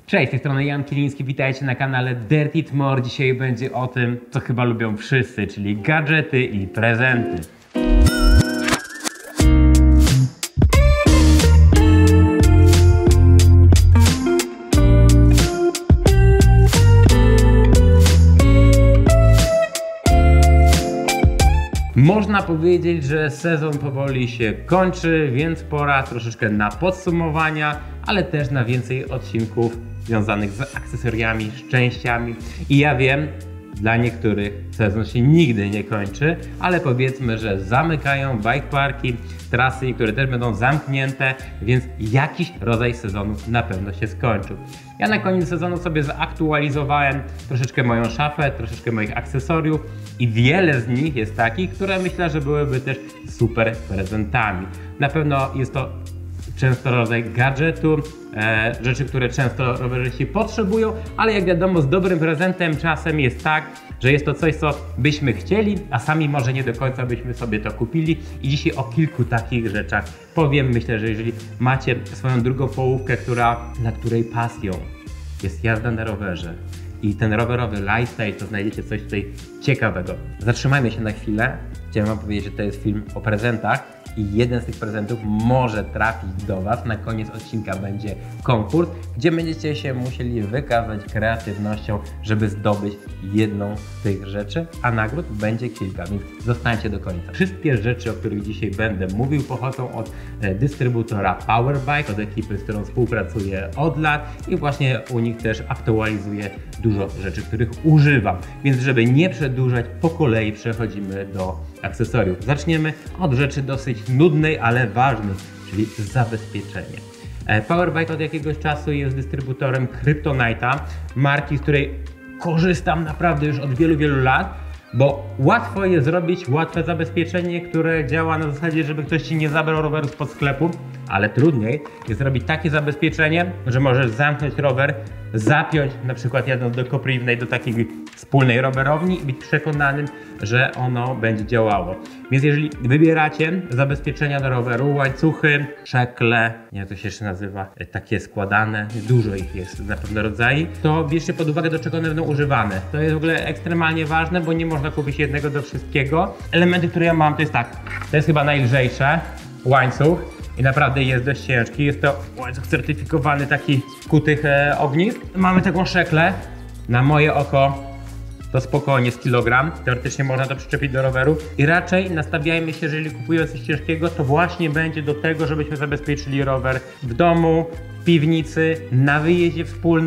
Cześć, z tej strony Jan Kiliński, witajcie na kanale Dirt It More. Dzisiaj będzie o tym, co chyba lubią wszyscy, czyli gadżety i prezenty. Można powiedzieć, że sezon powoli się kończy, więc pora troszeczkę na podsumowania, ale też na więcej odcinków związanych z akcesoriami, z częściami. I ja wiem, dla niektórych sezon się nigdy nie kończy, ale powiedzmy, że zamykają bike parki, trasy, które też będą zamknięte, więc jakiś rodzaj sezonu na pewno się skończył. Ja na koniec sezonu sobie zaktualizowałem troszeczkę moją szafę, troszeczkę moich akcesoriów i wiele z nich jest takich, które myślę, że byłyby też super prezentami. Na pewno jest to często rodzaj gadżetu, rzeczy, które często rowerzyści potrzebują, ale jak wiadomo, z dobrym prezentem czasem jest tak, że jest to coś, co byśmy chcieli, a sami może nie do końca byśmy sobie to kupili. I dzisiaj o kilku takich rzeczach powiem. Myślę, że jeżeli macie swoją drugą połówkę, dla której pasją jest jazda na rowerze i ten rowerowy lifestyle, to znajdziecie coś tutaj ciekawego. Zatrzymajmy się na chwilę. Chciałem wam powiedzieć, że to jest film o prezentach i jeden z tych prezentów może trafić do was. Na koniec odcinka będzie konkurs, gdzie będziecie się musieli wykazać kreatywnością, żeby zdobyć jedną z tych rzeczy, a nagród będzie kilka, więc zostańcie do końca. Wszystkie rzeczy, o których dzisiaj będę mówił, pochodzą od dystrybutora Powerbike, od ekipy, z którą współpracuję od lat i właśnie u nich też aktualizuję dużo rzeczy, których używam. Więc żeby nie przedłużać, po kolei przechodzimy do akcesoriów. Zaczniemy od rzeczy dosyć nudnej, ale ważnej, czyli zabezpieczenie. Powerbike od jakiegoś czasu jest dystrybutorem Kryptonite'a, marki, z której korzystam naprawdę już od wielu lat, bo łatwo jest zrobić łatwe zabezpieczenie, które działa na zasadzie, żeby ktoś ci nie zabrał roweru spod sklepu, ale trudniej jest zrobić takie zabezpieczenie, że możesz zamknąć rower, zapiąć na przykład jadąc do Koprivnej, do takiej wspólnej rowerowni i być przekonanym, że ono będzie działało. Więc jeżeli wybieracie zabezpieczenia do roweru, łańcuchy, szekle, nie wiem jak to się jeszcze nazywa, takie składane, dużo ich jest na pewno rodzajów, to bierzcie pod uwagę, do czego one będą używane. To jest w ogóle ekstremalnie ważne, bo nie można kupić jednego do wszystkiego. Elementy, które ja mam, to jest tak, to jest chyba najlżejsze, łańcuch. I naprawdę jest dość ciężki. Jest to łańcuch certyfikowany, taki kutych ognisk. Mamy taką szeklę. Na moje oko to spokojnie z kilogram. Teoretycznie można to przyczepić do roweru. I raczej nastawiajmy się, jeżeli kupujemy coś ciężkiego, to właśnie będzie do tego, żebyśmy zabezpieczyli rower w domu, w piwnicy, na wyjeździe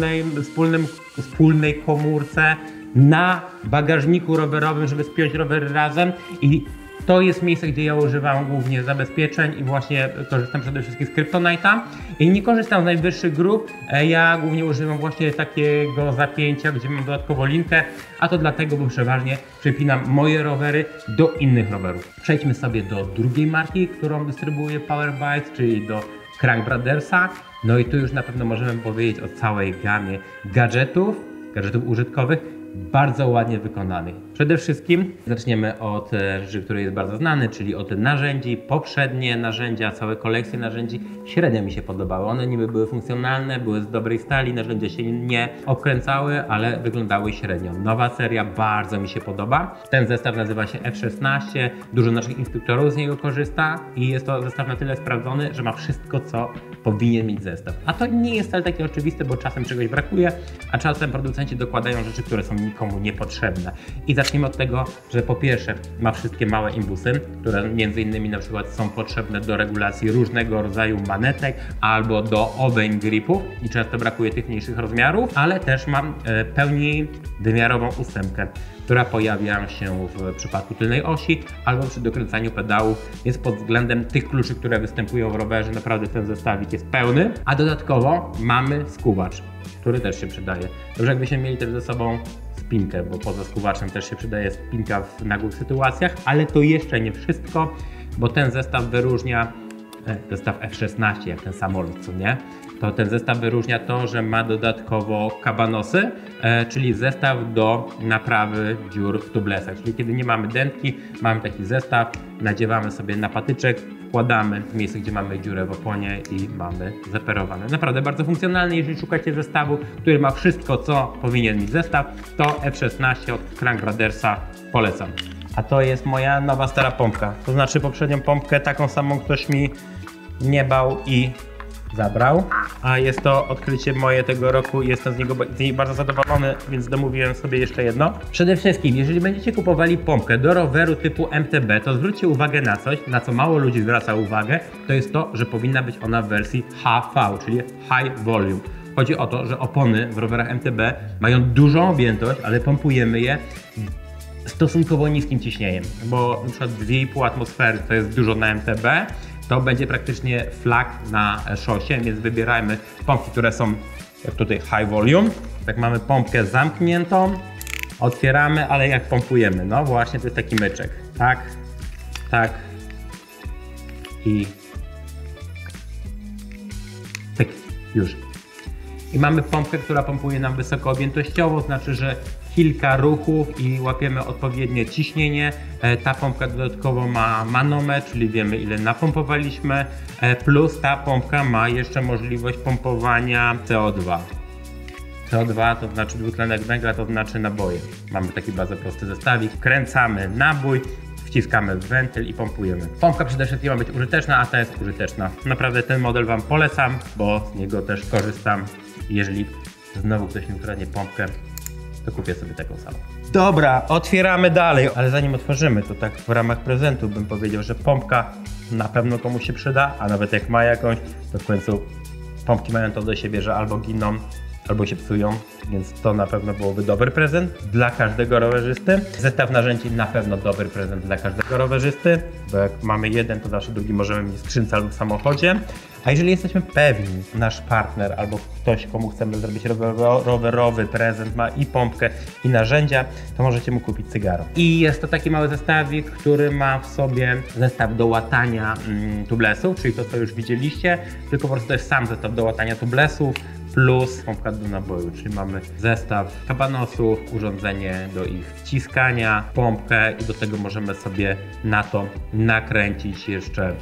wspólnej komórce, na bagażniku rowerowym, żeby spiąć rower razem. I to jest miejsce, gdzie ja używam głównie zabezpieczeń i właśnie korzystam przede wszystkim z Kryptonite'a. I nie korzystam z najwyższych grup, ja głównie używam właśnie takiego zapięcia, gdzie mam dodatkowo linkę, a to dlatego, bo przeważnie przypinam moje rowery do innych rowerów. Przejdźmy sobie do drugiej marki, którą dystrybuuje Powerbike, czyli do Crank Brothersa. No i tu już na pewno możemy powiedzieć o całej gamie gadżetów użytkowych, bardzo ładnie wykonanych. Przede wszystkim zaczniemy od rzeczy, który jest bardzo znany, czyli od narzędzi. Poprzednie narzędzia, całe kolekcje narzędzi średnio mi się podobały. One niby były funkcjonalne, były z dobrej stali, narzędzia się nie obkręcały, ale wyglądały średnio. Nowa seria bardzo mi się podoba. Ten zestaw nazywa się F16. Dużo naszych instruktorów z niego korzysta i jest to zestaw na tyle sprawdzony, że ma wszystko, co powinien mieć zestaw. A to nie jest wcale takie oczywiste, bo czasem czegoś brakuje, a czasem producenci dokładają rzeczy, które są nikomu niepotrzebne. I zacznijmy od tego, że po pierwsze ma wszystkie małe imbusy, które między innymi na przykład są potrzebne do regulacji różnego rodzaju manetek albo do obejm gripów i często brakuje tych mniejszych rozmiarów, ale też mam pełni wymiarową ósemkę, która pojawia się w przypadku tylnej osi albo przy dokręcaniu pedałów, więc pod względem tych kluczy, które występują w rowerze, naprawdę ten zestawik jest pełny, a dodatkowo mamy skuwacz, który też się przydaje. Dobrze jakbyśmy mieli też ze sobą spinkę, bo poza skuwaczem też się przydaje spinka w nagłych sytuacjach, ale to jeszcze nie wszystko, bo ten zestaw wyróżnia, zestaw F16 jak ten samolot, co nie? To ten zestaw wyróżnia to, że ma dodatkowo kabanosy, czyli zestaw do naprawy dziur w tublesach. Czyli kiedy nie mamy dętki, mamy taki zestaw, nadziewamy sobie na patyczek, wkładamy w miejsce, gdzie mamy dziurę w oponie i mamy zaperowane. Naprawdę bardzo funkcjonalny. Jeżeli szukacie zestawu, który ma wszystko, co powinien mieć zestaw, to F16 od Crank Brothersa polecam. A to jest moja nowa stara pompka. To znaczy poprzednią pompkę, taką samą ktoś mi nie bał i zabrał. A jest to odkrycie moje tego roku i jestem z niej bardzo zadowolony, więc domówiłem sobie jeszcze jedno. Przede wszystkim, jeżeli będziecie kupowali pompkę do roweru typu MTB, to zwróćcie uwagę na coś, na co mało ludzi zwraca uwagę. To jest to, że powinna być ona w wersji HV, czyli High Volume. Chodzi o to, że opony w rowerach MTB mają dużą objętość, ale pompujemy je stosunkowo niskim ciśnieniem, bo na przykład 2,5 atmosfery to jest dużo na MTB, to będzie praktycznie flag na szosie, więc wybierajmy pompki, które są jak tutaj high volume. Tak mamy pompkę zamkniętą, otwieramy, ale jak pompujemy, no właśnie to jest taki myczek, tak, tak i tak, już. I mamy pompkę, która pompuje nam wysokoobjętościowo, znaczy, że kilka ruchów i łapiemy odpowiednie ciśnienie. Ta pompka dodatkowo ma manometr, czyli wiemy ile napompowaliśmy, plus ta pompka ma jeszcze możliwość pompowania CO2. CO2 to znaczy dwutlenek węgla, to znaczy naboje. Mamy taki bardzo prosty zestawik. Wkręcamy nabój, wciskamy w wentyl i pompujemy. Pompka przede wszystkim ma być użyteczna, a ta jest użyteczna. Naprawdę ten model Wam polecam, bo z niego też korzystam. Jeżeli znowu ktoś mi ukradnie pompkę, to kupię sobie taką samą. Dobra, otwieramy dalej, ale zanim otworzymy, to tak w ramach prezentu bym powiedział, że pompka na pewno komuś się przyda, a nawet jak ma jakąś, to w końcu pompki mają to do siebie, że albo giną, albo się psują, więc to na pewno byłoby dobry prezent dla każdego rowerzysty. Zestaw narzędzi na pewno dobry prezent dla każdego rowerzysty, bo jak mamy jeden, to zawsze drugi możemy mieć w skrzynce albo w samochodzie. A jeżeli jesteśmy pewni, nasz partner albo ktoś, komu chcemy zrobić rowerowy prezent, ma i pompkę, i narzędzia, to możecie mu kupić cygaro. I jest to taki mały zestawik, który ma w sobie zestaw do łatania tublesów, czyli to, co już widzieliście, tylko po prostu to jest sam zestaw do łatania tublesów, plus pompka do naboju, czyli mamy zestaw kabanosów, urządzenie do ich wciskania, pompkę i do tego możemy sobie na to nakręcić jeszcze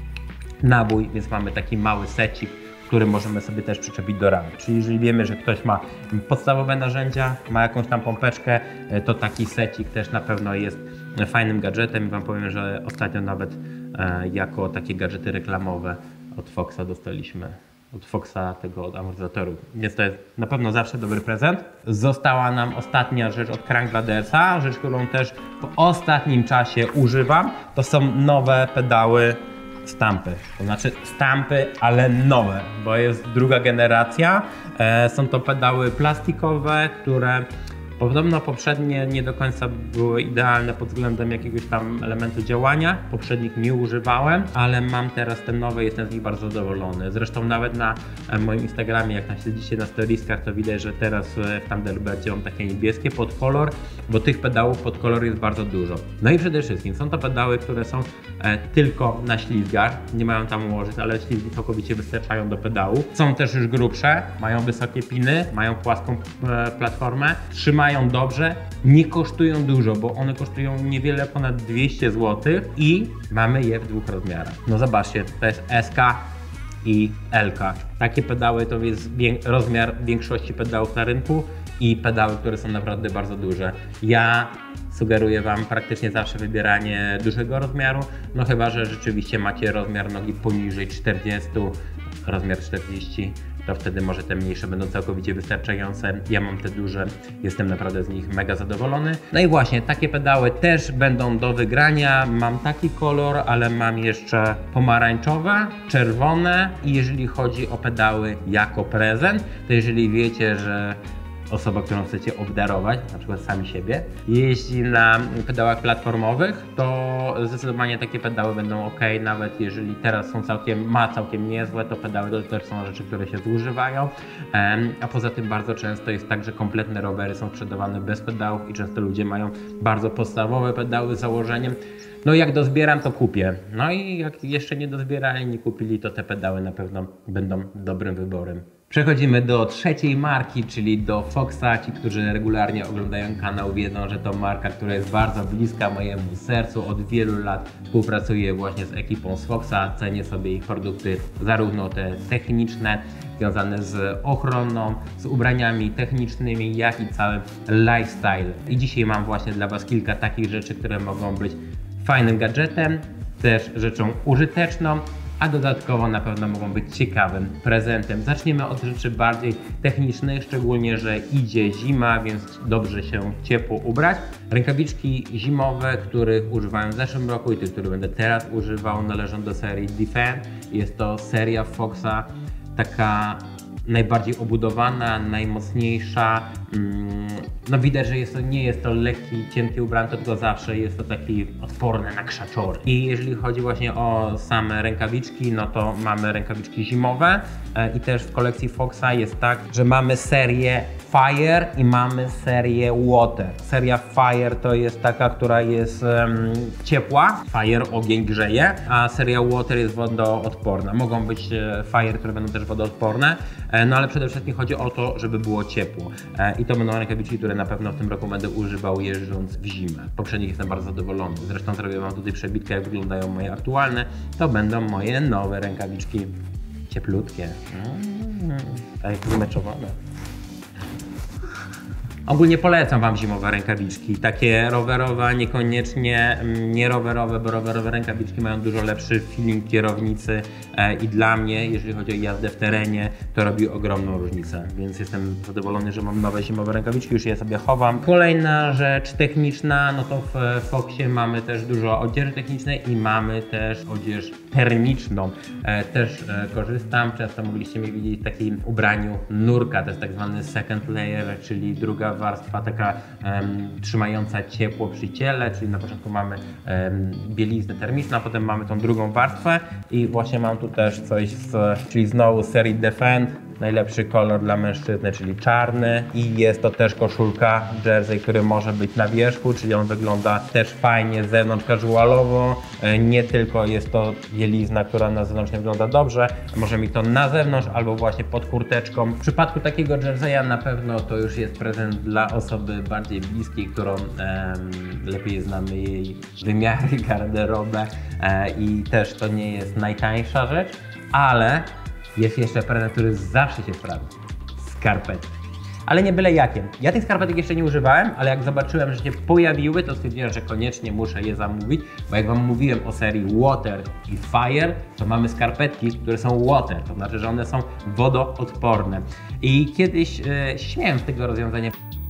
nabój, więc mamy taki mały secik, który możemy sobie też przyczepić do ramy. Czyli jeżeli wiemy, że ktoś ma podstawowe narzędzia, ma jakąś tam pompeczkę, to taki secik też na pewno jest fajnym gadżetem i Wam powiem, że ostatnio nawet jako takie gadżety reklamowe od Foxa dostaliśmy. Od Foxa tego od amortyzatorów, więc to jest na pewno zawsze dobry prezent. Została nam ostatnia rzecz od Crank Brothersa, rzecz, którą też w ostatnim czasie używam. To są nowe pedały Stampy, to znaczy Stampy, ale nowe, bo jest druga generacja. Są to pedały plastikowe, które podobno poprzednie nie do końca były idealne pod względem jakiegoś tam elementu działania. Poprzednich nie używałem, ale mam teraz te nowe, jestem z nich bardzo zadowolony. Zresztą nawet na moim Instagramie, jak tam śledzicie na storieskach, to widać, że teraz w Thunderbirdzie mam takie niebieskie pod kolor, bo tych pedałów pod kolor jest bardzo dużo. No i przede wszystkim są to pedały, które są tylko na ślizgach, nie mają tam ułożyć, ale ślizgi całkowicie wystarczają do pedału. Są też już grubsze, mają wysokie piny, mają płaską platformę, trzymają dobrze, nie kosztują dużo, bo one kosztują niewiele ponad 200 zł i mamy je w dwóch rozmiarach. No zobaczcie, to jest SK i LK. Takie pedały to jest rozmiar większości pedałów na rynku i pedały, które są naprawdę bardzo duże. Ja sugeruję Wam praktycznie zawsze wybieranie dużego rozmiaru, no chyba że rzeczywiście macie rozmiar nogi poniżej 40, rozmiar 40, to wtedy może te mniejsze będą całkowicie wystarczające. Ja mam te duże, jestem naprawdę z nich mega zadowolony. No i właśnie, takie pedały też będą do wygrania. Mam taki kolor, ale mam jeszcze pomarańczowe, czerwone i jeżeli chodzi o pedały jako prezent, to jeżeli wiecie, że osoba, którą chcecie obdarować, na przykład sami siebie, jeździ na pedałach platformowych, to zdecydowanie takie pedały będą ok, nawet jeżeli teraz są całkiem niezłe, to pedały to też są rzeczy, które się zużywają, a poza tym bardzo często jest tak, że kompletne rowery są sprzedawane bez pedałów i często ludzie mają bardzo podstawowe pedały z założeniem. No jak dozbieram, to kupię. No i jak jeszcze nie dozbierali, nie kupili, to te pedały na pewno będą dobrym wyborem Przechodzimy do trzeciej marki, czyli do Foxa. Ci, którzy regularnie oglądają kanał, wiedzą, że to marka, która jest bardzo bliska mojemu sercu. Od wielu lat współpracuję właśnie z ekipą z Foxa. Cenię sobie ich produkty, zarówno te techniczne, związane z ochroną, z ubraniami technicznymi, jak i całym lifestyle. I dzisiaj mam właśnie dla Was kilka takich rzeczy, które mogą być fajnym gadżetem, też rzeczą użyteczną, a dodatkowo na pewno mogą być ciekawym prezentem. Zaczniemy od rzeczy bardziej technicznych, szczególnie, że idzie zima, więc dobrze się ciepło ubrać. Rękawiczki zimowe, których używałem w zeszłym roku i tych, które będę teraz używał, należą do serii Defend. Jest to seria Foxa, taka najbardziej obudowana, najmocniejsza. No widać, że nie jest to lekki, cienki ubranko, tylko zawsze jest to taki odporny na krzaczory. I jeżeli chodzi właśnie o same rękawiczki, no to mamy rękawiczki zimowe i też w kolekcji Foxa jest tak, że mamy serię Fire i mamy serię Water. Seria Fire to jest taka, która jest ciepła, Fire ogień grzeje, a seria Water jest wodoodporna. Mogą być Fire, które będą też wodoodporne, no ale przede wszystkim chodzi o to, żeby było ciepło. I to będą rękawiczki, które na pewno w tym roku będę używał jeżdżąc w zimę. Poprzednich jestem bardzo zadowolony. Zresztą zrobię Wam tutaj przebitkę, jak wyglądają moje aktualne. To będą moje nowe rękawiczki cieplutkie. Tak jak wymeczowane. Ogólnie polecam Wam zimowe rękawiczki, takie rowerowe, niekoniecznie nie rowerowe, bo rowerowe rękawiczki mają dużo lepszy feeling kierownicy i dla mnie, jeżeli chodzi o jazdę w terenie, to robi ogromną różnicę, więc jestem zadowolony, że mam nowe zimowe rękawiczki, już je sobie chowam. Kolejna rzecz techniczna, no to w Foxie mamy też dużo odzieży technicznej i mamy też odzież termiczną. Też korzystam, często mogliście mnie widzieć w takim ubraniu nurka, to jest tak zwany second layer, czyli druga warstwa taka trzymająca ciepło przy ciele, czyli na początku mamy bieliznę termiczną, a potem mamy tą drugą warstwę i właśnie mam tu też coś czyli znowu serii Defend. Najlepszy kolor dla mężczyzny, czyli czarny i jest to też koszulka, jersey, który może być na wierzchu, czyli on wygląda też fajnie z zewnątrz casualowo, nie tylko jest to bielizna, która na zewnątrz nie wygląda dobrze, może mi to na zewnątrz albo właśnie pod kurteczką. W przypadku takiego jerseya na pewno to już jest prezent dla osoby bardziej bliskiej, którą lepiej znamy jej wymiary, garderobę i też to nie jest najtańsza rzecz, ale jest jeszcze prezent, który zawsze się sprawdza. Skarpetki. Ale nie byle jakie. Ja tych skarpetek jeszcze nie używałem, ale jak zobaczyłem, że się pojawiły, to stwierdziłem, że koniecznie muszę je zamówić, bo jak Wam mówiłem o serii Water i Fire, to mamy skarpetki, które są Water, to znaczy, że one są wodoodporne. I kiedyś śmiałem z tego rozwiązania.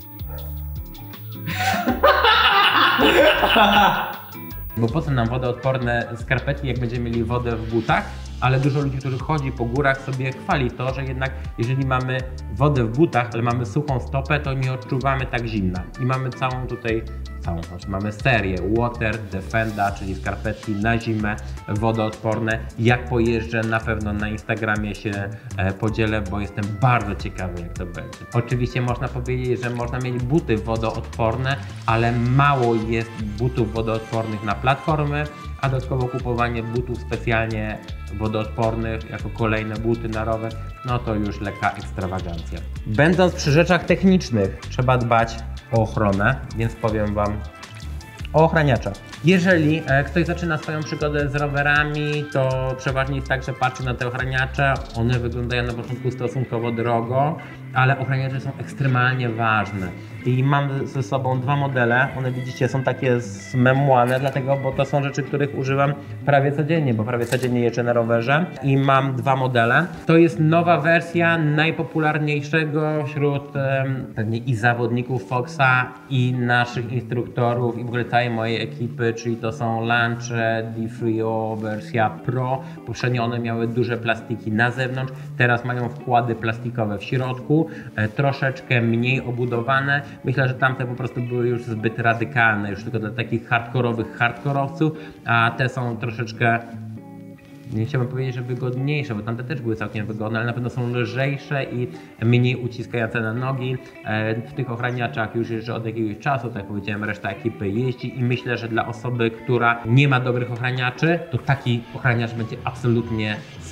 Bo po co nam wodoodporne skarpetki, jak będziemy mieli wodę w butach? Ale dużo ludzi, którzy chodzi po górach, sobie chwali to, że jednak jeżeli mamy wodę w butach, ale mamy suchą stopę, to nie odczuwamy tak zimna. I mamy mamy serię Water, Defenda, czyli skarpetki na zimę, wodoodporne. Jak pojeżdżę, na pewno na Instagramie się podzielę, bo jestem bardzo ciekawy, jak to będzie. Oczywiście można powiedzieć, że można mieć buty wodoodporne, ale mało jest butów wodoodpornych na platformy, a dodatkowo kupowanie butów specjalnie wodoodpornych jako kolejne buty na rower, no to już lekka ekstrawagancja. Będąc przy rzeczach technicznych, trzeba dbać o ochronę, więc powiem Wam o ochraniaczach. Jeżeli ktoś zaczyna swoją przygodę z rowerami, to przeważnie jest tak, że patrzy na te ochraniacze, one wyglądają na początku stosunkowo drogo, ale ochraniacze są ekstremalnie ważne. I mam ze sobą dwa modele, one widzicie są takie zmemłane, dlatego, bo to są rzeczy, których używam prawie codziennie, bo prawie codziennie jeżdżę na rowerze i mam dwa modele. To jest nowa wersja najpopularniejszego wśród pewnie i zawodników Foxa, i naszych instruktorów, i w ogóle całej mojej ekipy, czyli to są Lancze Di-Frio wersja Pro. Poprzednio one miały duże plastiki na zewnątrz, teraz mają wkłady plastikowe w środku, troszeczkę mniej obudowane. Myślę, że tamte po prostu były już zbyt radykalne, już tylko dla takich hardkorowców, a te są troszeczkę, nie chciałbym powiedzieć, że wygodniejsze, bo tamte też były całkiem wygodne, ale na pewno są lżejsze i mniej uciskające na nogi. W tych ochraniaczach już jeżdżę od jakiegoś czasu, tak jak powiedziałem, reszta ekipy jeździ i myślę, że dla osoby, która nie ma dobrych ochraniaczy, to taki ochraniacz będzie absolutnie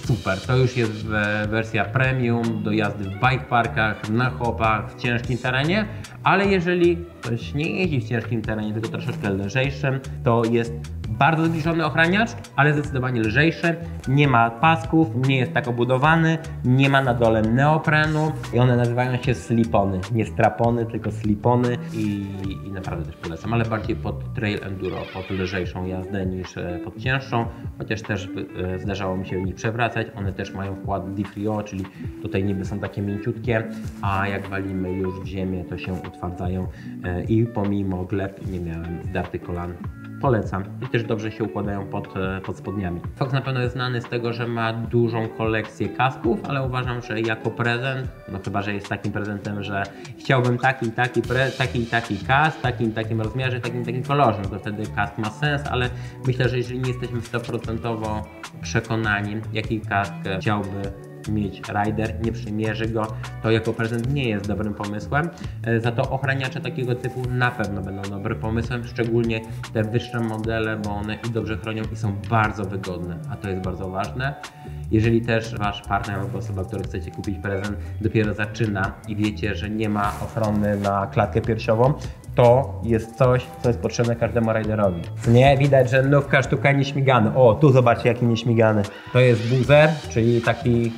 super. To już jest wersja premium do jazdy w bike parkach, na hopach, w ciężkim terenie, ale jeżeli ktoś nie jeździ w ciężkim terenie, tylko troszeczkę lżejszym, to jest bardzo zbliżony ochraniacz, ale zdecydowanie lżejszy, nie ma pasków, nie jest tak obudowany, nie ma na dole neoprenu i one nazywają się slipony, nie strapony, tylko slipony i naprawdę też polecam, ale bardziej pod trail enduro, pod lżejszą jazdę niż pod cięższą, chociaż też zdarzało mi się w nich przewracać, one też mają wkład DiFrio, czyli tutaj niby są takie mięciutkie, a jak walimy już w ziemię, to się utwardzają i pomimo gleb nie miałem zdartych kolan. Polecam i też dobrze się układają pod spodniami. Fox na pewno jest znany z tego, że ma dużą kolekcję kasków, ale uważam, że jako prezent, no chyba, że jest takim prezentem, że chciałbym taki kask, takim rozmiarze, takim kolorze, no to wtedy kask ma sens, ale myślę, że jeżeli nie jesteśmy 100% przekonani, jaki kask chciałby mieć rider, nie przymierzy go, to jako prezent nie jest dobrym pomysłem. Za to ochraniacze takiego typu na pewno będą dobrym pomysłem, szczególnie te wyższe modele, bo one i dobrze chronią i są bardzo wygodne, a to jest bardzo ważne. Jeżeli też wasz partner albo osoba, której chcecie kupić prezent, dopiero zaczyna i wiecie, że nie ma ochrony na klatkę piersiową, to jest coś, co jest potrzebne każdemu riderowi. Nie, widać, że nówka sztuka nieśmigany. O, tu zobaczcie, jaki nieśmigany. To jest buzer, czyli taki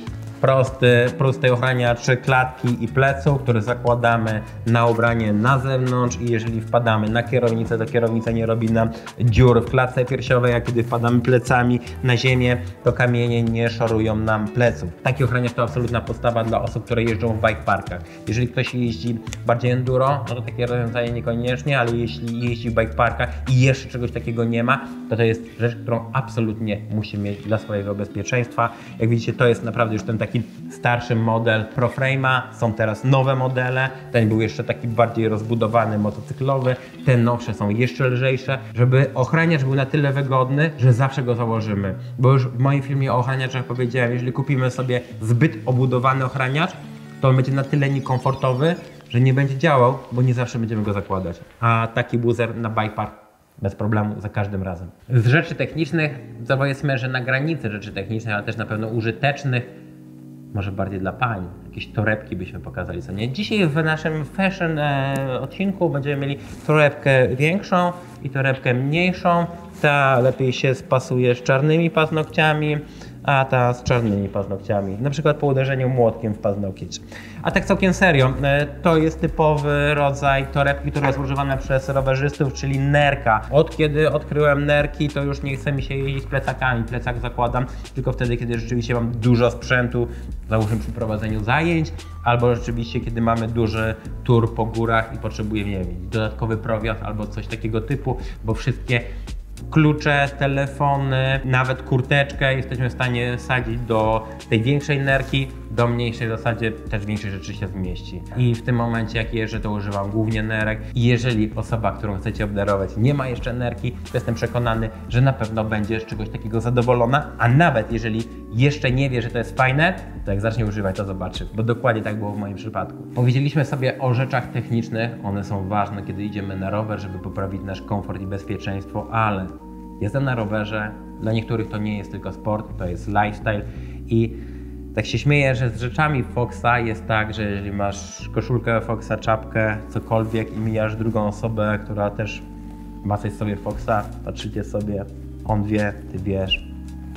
prosty ochraniacz klatki i pleców, który zakładamy na ubranie na zewnątrz i jeżeli wpadamy na kierownicę, to kierownica nie robi nam dziur w klatce piersiowej, a kiedy wpadamy plecami na ziemię, to kamienie nie szorują nam pleców. Taki ochraniacz to absolutna podstawa dla osób, które jeżdżą w bike parkach. Jeżeli ktoś jeździ bardziej enduro, no to takie rozwiązanie niekoniecznie, ale jeśli jeździ w bike parkach i jeszcze czegoś takiego nie ma, to jest rzecz, którą absolutnie musi mieć dla swojego bezpieczeństwa. Jak widzicie, to jest naprawdę już ten taki starszy model ProFrame'a, są teraz nowe modele, ten był jeszcze taki bardziej rozbudowany, motocyklowy, te nowsze są jeszcze lżejsze, żeby ochraniacz był na tyle wygodny, że zawsze go założymy. Bo już w moim filmie o ochraniaczach powiedziałem, jeżeli kupimy sobie zbyt obudowany ochraniacz, to on będzie na tyle niekomfortowy, że nie będzie działał, bo nie zawsze będziemy go zakładać. A taki buzer na bike park bez problemu za każdym razem. Z rzeczy technicznych, to powiedzmy, że na granicy rzeczy technicznych, ale też na pewno użytecznych, może bardziej dla pań, jakieś torebki byśmy pokazali, co nie? Dzisiaj w naszym fashion odcinku będziemy mieli torebkę większą i torebkę mniejszą. Ta lepiej się spasuje z czarnymi paznokciami, a ta z czarnymi paznokciami, na przykład po uderzeniu młotkiem w paznokieć. A tak całkiem serio, to jest typowy rodzaj torebki, która jest używana przez rowerzystów, czyli nerka. Od kiedy odkryłem nerki, to już nie chce mi się jeździć z plecakami. Plecak zakładam tylko wtedy, kiedy rzeczywiście mam dużo sprzętu, załóżmy przy prowadzeniu zajęć, albo rzeczywiście kiedy mamy duży tour po górach i potrzebujemy, nie wiem, dodatkowy prowiant albo coś takiego typu, bo wszystkie klucze, telefony, nawet kurteczkę jesteśmy w stanie sadzić do tej większej nerki, do mniejszej w zasadzie też większej rzeczy się zmieści. I w tym momencie jak jeżdżę, to używam głównie nerek i jeżeli osoba, którą chcecie obdarować, nie ma jeszcze nerki, to jestem przekonany, że na pewno będzie z czegoś takiego zadowolona, a nawet jeżeli jeszcze nie wie, że to jest fajne, to jak zacznie używać, to zobaczy, bo dokładnie tak było w moim przypadku. Powiedzieliśmy sobie o rzeczach technicznych, one są ważne, kiedy idziemy na rower, żeby poprawić nasz komfort i bezpieczeństwo, ale jazda na rowerze, dla niektórych to nie jest tylko sport, to jest lifestyle i tak się śmieję, że z rzeczami Foxa jest tak, że jeżeli masz koszulkę Foxa, czapkę, cokolwiek i mijasz drugą osobę, która też ma coś sobie Foxa, patrzycie sobie, on wie, ty wiesz.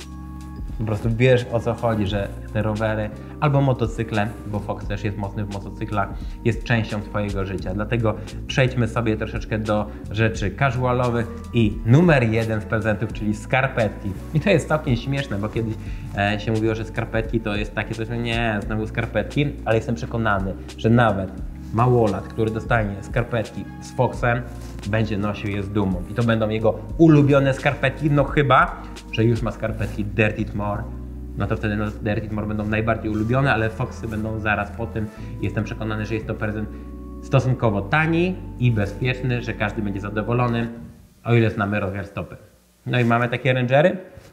Po prostu wiesz, o co chodzi, że te rowery albo motocykle, bo Fox też jest mocny w motocyklach, jest częścią twojego życia. Dlatego przejdźmy sobie troszeczkę do rzeczy casualowych i numer 1 z prezentów, czyli skarpetki. I to jest całkiem śmieszne, bo kiedyś się mówiło, że skarpetki to jest takie coś, nie, znowu skarpetki, ale jestem przekonany, że nawet małolat, który dostanie skarpetki z Foxem, będzie nosił je z dumą. I to będą jego ulubione skarpetki, no chyba, że już ma skarpetki Dirty More, no to wtedy Dirty More będą najbardziej ulubione, ale Foxy będą zaraz po tym. Jestem przekonany, że jest to prezent stosunkowo tani i bezpieczny, że każdy będzie zadowolony, o ile znamy rozmiar stopy. No i mamy takie Rangery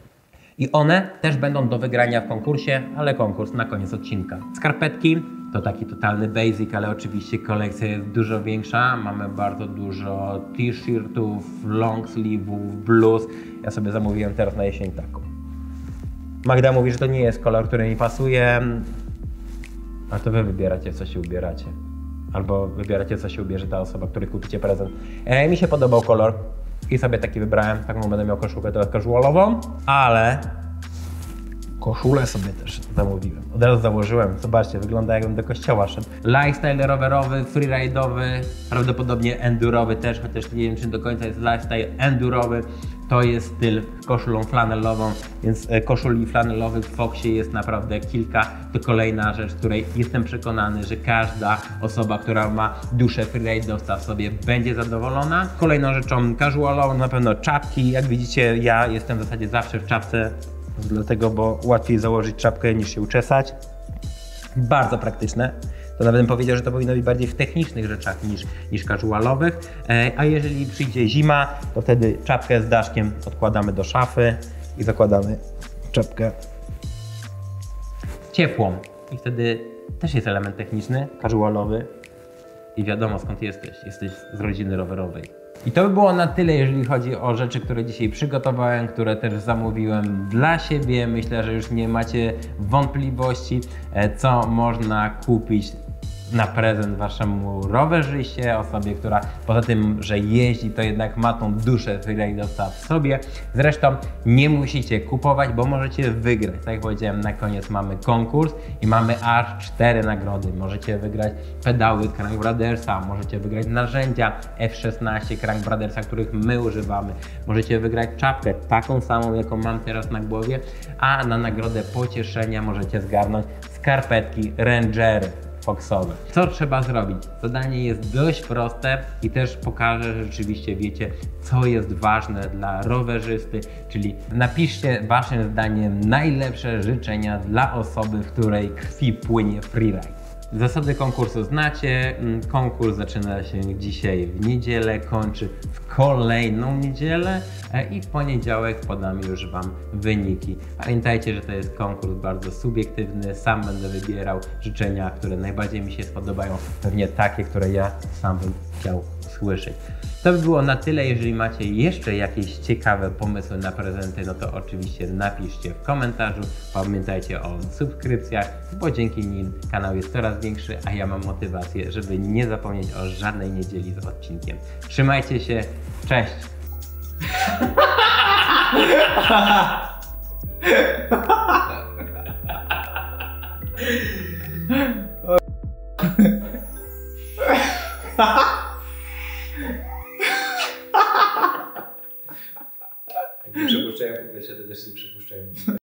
i one też będą do wygrania w konkursie, ale konkurs na koniec odcinka. Skarpetki to taki totalny basic, ale oczywiście kolekcja jest dużo większa. Mamy bardzo dużo t-shirtów, long sleeve'ów, bluz. Ja sobie zamówiłem teraz na jesień taką. Magda mówi, że to nie jest kolor, który mi pasuje. A to wy wybieracie, co się ubieracie. Albo wybieracie, co się ubierze ta osoba, której kupicie prezent. Mi się podobał kolor i sobie taki wybrałem. Taką będę miał koszulkę teraz casualową, ale koszulę sobie też zamówiłem. Od razu założyłem. Zobaczcie, wygląda jakbym do kościoła szedł. Lifestyle rowerowy, freeride'owy, prawdopodobnie endurowy też, chociaż nie wiem, czy do końca jest lifestyle endurowy. To jest styl koszulą flanelową, więc koszuli flanelowych w Foxie jest naprawdę kilka. To kolejna rzecz, której jestem przekonany, że każda osoba, która ma duszę freeride'owca w sobie, będzie zadowolona. Kolejną rzeczą casualową na pewno czapki. Jak widzicie, ja jestem w zasadzie zawsze w czapce, dlatego, bo łatwiej założyć czapkę niż się uczesać. Bardzo praktyczne. To nawet bym powiedział, że to powinno być bardziej w technicznych rzeczach niż casualowych. A jeżeli przyjdzie zima, to wtedy czapkę z daszkiem odkładamy do szafy i zakładamy czapkę ciepłą. I wtedy też jest element techniczny, casualowy i wiadomo, skąd jesteś. Jesteś z rodziny rowerowej. I to by było na tyle, jeżeli chodzi o rzeczy, które dzisiaj przygotowałem, które też zamówiłem dla siebie. Myślę, że już nie macie wątpliwości, co można kupić na prezent waszemu rowerzyście, osobie, która poza tym, że jeździ, to jednak ma tą duszę freeride'owca w sobie. Zresztą nie musicie kupować, bo możecie wygrać. Tak jak powiedziałem, na koniec mamy konkurs i mamy aż 4 nagrody. Możecie wygrać pedały Crank Brothersa, możecie wygrać narzędzia F16 Crank Brothersa, których my używamy. Możecie wygrać czapkę, taką samą, jaką mam teraz na głowie, a na nagrodę pocieszenia możecie zgarnąć skarpetki Rangery Foxowe. Co trzeba zrobić? Zadanie jest dość proste i też pokażę, że rzeczywiście wiecie, co jest ważne dla rowerzysty, czyli napiszcie waszym zdaniem najlepsze życzenia dla osoby, w której krwi płynie freeride. Zasady konkursu znacie. Konkurs zaczyna się dzisiaj w niedzielę, kończy w kolejną niedzielę i w poniedziałek podam już wam wyniki. Pamiętajcie, że to jest konkurs bardzo subiektywny. Sam będę wybierał życzenia, które najbardziej mi się spodobają. Pewnie takie, które ja sam bym chciał słyszeć. To by było na tyle. Jeżeli macie jeszcze jakieś ciekawe pomysły na prezenty, no to oczywiście napiszcie w komentarzu. Pamiętajcie o subskrypcjach, bo dzięki nim kanał jest coraz większy, a ja mam motywację, żeby nie zapomnieć o żadnej niedzieli z odcinkiem. Trzymajcie się, cześć!